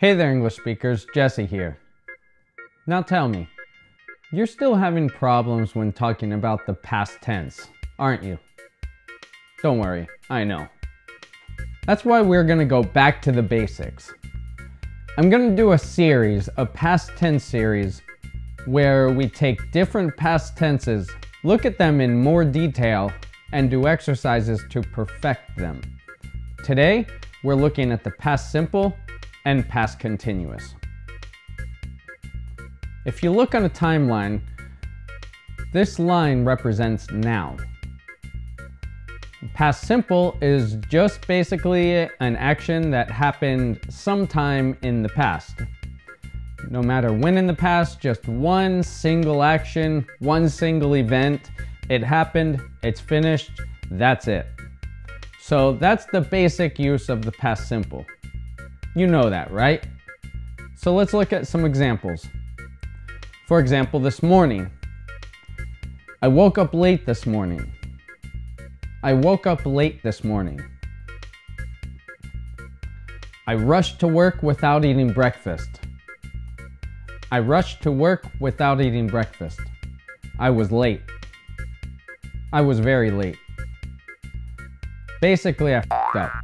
Hey there, English speakers, Jesse here. Now tell me, you're still having problems when talking about the past tense, aren't you? Don't worry, I know. That's why we're going to go back to the basics. I'm going to do a series, a past tense series, where we take different past tenses, look at them in more detail, and do exercises to perfect them. Today, we're looking at the past simple and past continuous. If you look on a timeline, this line represents now. Past simple is just basically an action that happened sometime in the past. No matter when in the past, just one single action, one single event. It happened, it's finished, that's it. So that's the basic use of the past simple. You know that, right? So let's look at some examples. For example, this morning. I woke up late this morning. I woke up late this morning. I rushed to work without eating breakfast. I rushed to work without eating breakfast. I was late. I was very late. Basically, I f***ed up.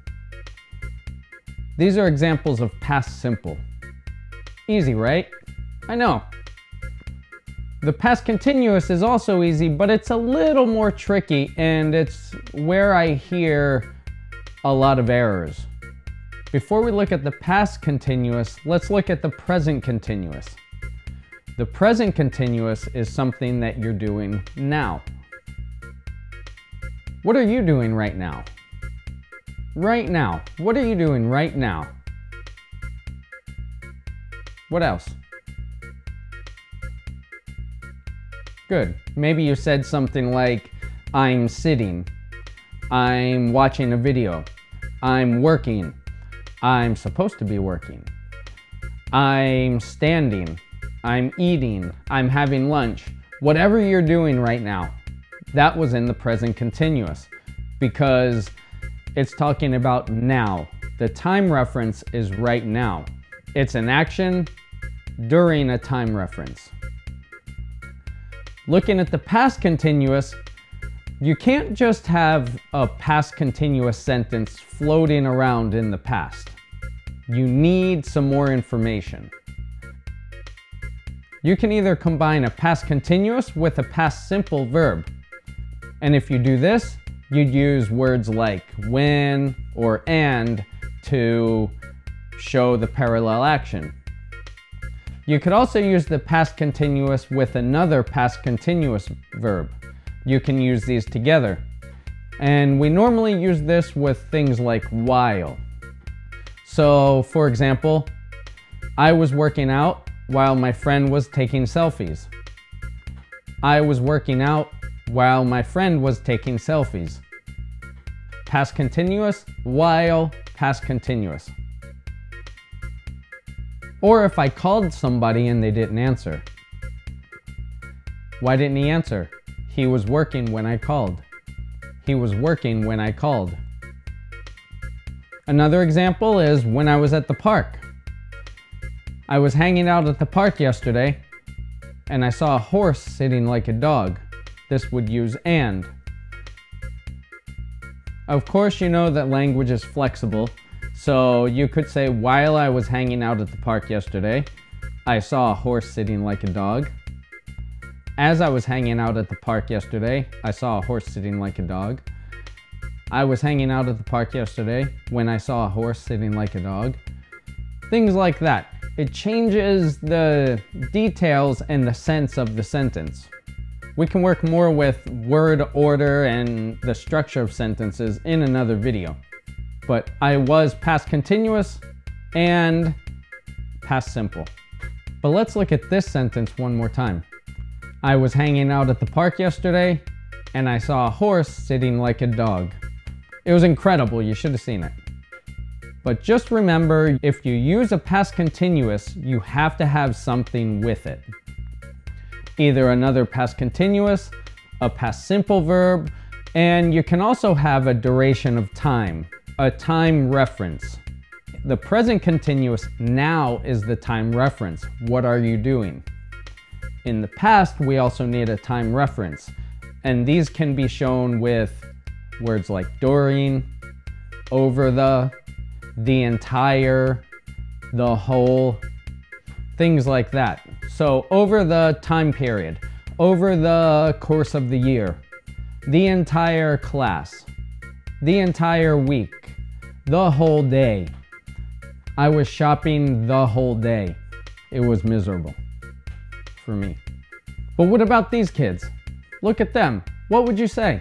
These are examples of past simple. Easy, right? I know. The past continuous is also easy, but it's a little more tricky, and it's where I hear a lot of errors. Before we look at the past continuous, let's look at the present continuous. The present continuous is something that you're doing now. What are you doing right now? Right now. What are you doing right now? What else? Good. Maybe you said something like, I'm sitting, I'm watching a video, I'm working, I'm supposed to be working, I'm standing, I'm eating, I'm having lunch. Whatever you're doing right now, that was in the present continuous because it's talking about now. The time reference is right now. It's an action during a time reference. Looking at the past continuous, you can't just have a past continuous sentence floating around in the past. You need some more information. You can either combine a past continuous with a past simple verb. And if you do this, you'd use words like when or and to show the parallel action. You could also use the past continuous with another past continuous verb. You can use these together. And we normally use this with things like while. So, for example, I was working out while my friend was taking selfies. I was working out while my friend was taking selfies. Past continuous, while, past continuous. Or if I called somebody and they didn't answer. Why didn't he answer? He was working when I called. He was working when I called. Another example is when I was at the park. I was hanging out at the park yesterday and I saw a horse sitting like a dog. This would use and. Of course, you know that language is flexible, so you could say, while I was hanging out at the park yesterday, I saw a horse sitting like a dog. As I was hanging out at the park yesterday, I saw a horse sitting like a dog. I was hanging out at the park yesterday when I saw a horse sitting like a dog. Things like that. It changes the details and the sense of the sentence. We can work more with word order and the structure of sentences in another video. But I was past continuous and past simple. But let's look at this sentence one more time. I was hanging out at the park yesterday and I saw a horse sitting like a dog. It was incredible, you should have seen it. But just remember, if you use a past continuous, you have to have something with it. Either another past continuous, a past simple verb, and you can also have a duration of time, a time reference. The present continuous now is the time reference. What are you doing? In the past, we also need a time reference, and these can be shown with words like during, over the entire, the whole, things like that. So over the time period, over the course of the year, the entire class, the entire week, the whole day. I was shopping the whole day. It was miserable for me. But what about these kids? Look at them. What would you say?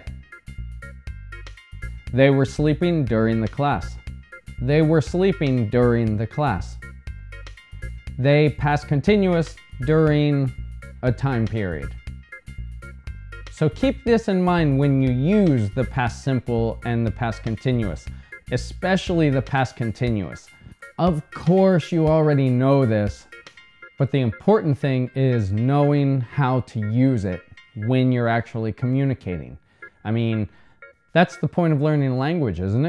They were sleeping during the class. They were sleeping during the class. They past continuous during a time period. So keep this in mind when you use the past simple and the past continuous, especially the past continuous. Of course, you already know this, but the important thing is knowing how to use it when you're actually communicating. I mean, that's the point of learning language, isn't it?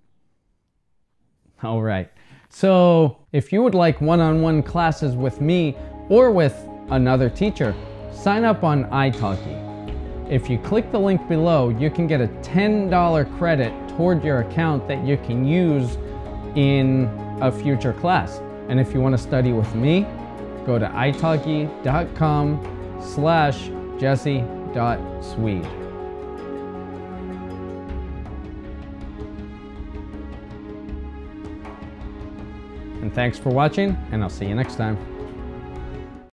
All right. So if you would like one-on-one classes with me or with another teacher, sign up on italki. If you click the link below, you can get a $10 credit toward your account that you can use in a future class. And if you want to study with me, go to italki.com/jesse.swede. And thanks for watching, and I'll see you next time.